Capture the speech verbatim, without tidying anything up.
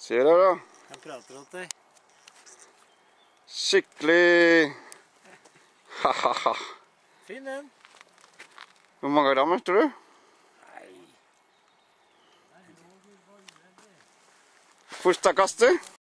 Se der da. Jeg prater til deg. Skikkelig. Ha-ha-ha. Fin den. Hvor mange gram, tror du? Nei. Første kastet.